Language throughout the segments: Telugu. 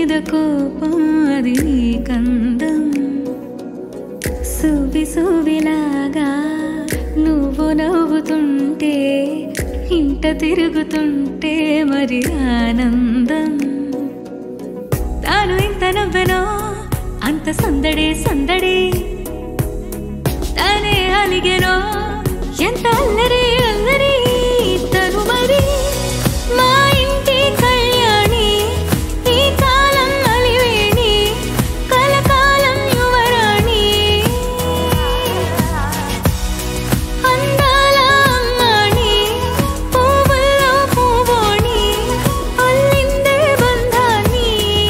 మీద కోపం అది నీ కందం సువి సువిలాగా నువ్వు నవ్వుతుంటే ఇంట తిరుగుతుంటే మరి ఆనందం తాను ఇంత నవ్వెనో అంత సందడే సందడి తానే అలిగెనో ఎంత అల్లరి అల్లరి తను మరి మా ఇంటి కళ్యాణి ఈ కాలం అలివేణి కలకాలం యువరాణి అందాల అమ్మాణి పువ్వుల్లో పువ్వోణి అల్లిందే బంధాన్ని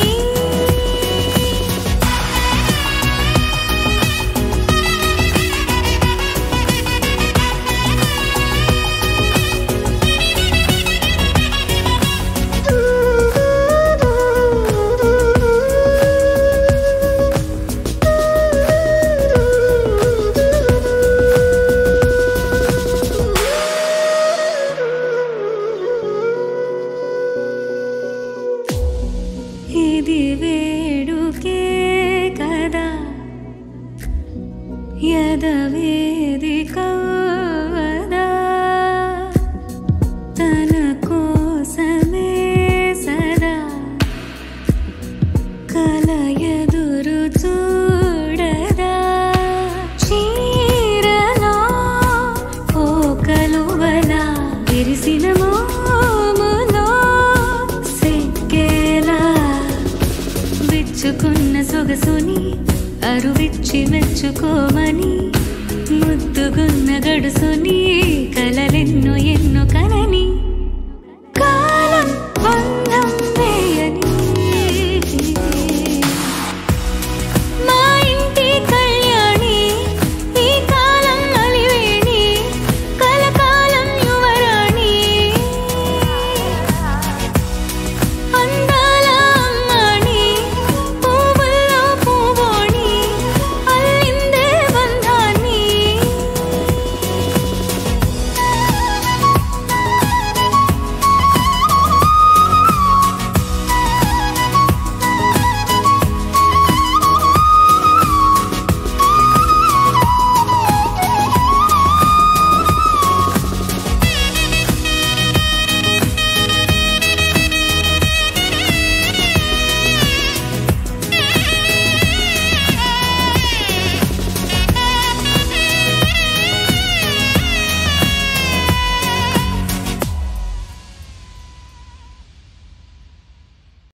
ఇది వేడుకే కదా యదవేదిక కదా తన కోసమే సదా కల ఎదురు చూడదా చీరలో కోకలువలా విరిసిన మోములో సిక్కేలా విచ్చుకున్న సొగసుని అరువిచ్చి మెచ్చుకో